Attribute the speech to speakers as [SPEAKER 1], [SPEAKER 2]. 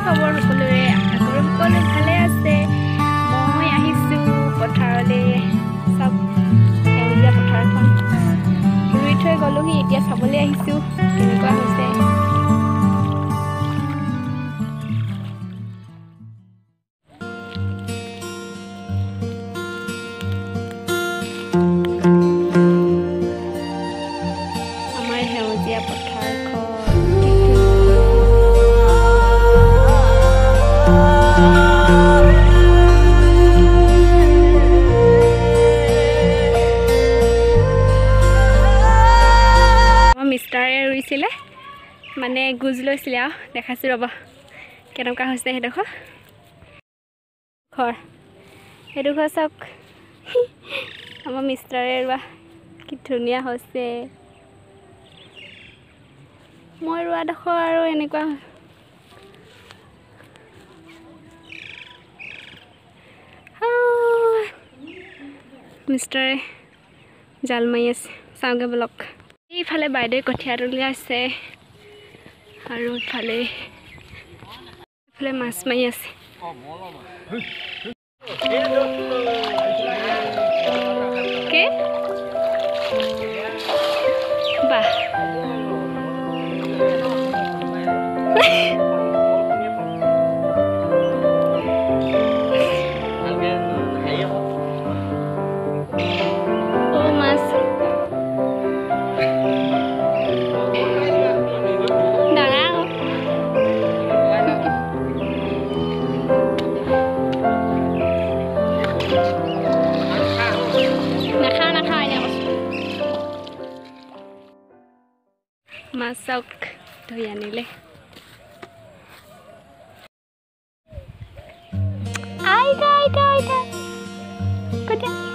[SPEAKER 1] খবৰ সকলোৰে আশা কৰোঁ সকলো ভালে আছে মই আহিছোঁ পথাৰলৈ সব সেউজীয়া পথাৰখন ৰুই থৈ গ'লোহি এতিয়া চাবলৈ আহিছোঁ কেনেকুৱা হৈছে আমাৰ সেউজীয়া পথাৰখন মিষ্টাৰে ৰুইছিলে মানে গুজ লৈছিলে আৰু দেখাইছোঁ ৰ'ব কেনেকুৱা হৈছে সেইডোখৰ ঘৰ সেইডোখৰ চাওক আমাৰ মিষ্টাৰে ৰোৱা কি ধুনীয়া হৈছে মই ৰোৱাডোখৰ আৰু এনেকুৱা মিষ্টাৰে জাল মাৰি আছে চাওঁগৈ ব্লক এইফালে বাইদেউ কঠীয়া তুলি আছে আৰু ইফালে মাছ মাৰি আছে কি বাহ মাছ চাওক ধুই আনিলে আইতা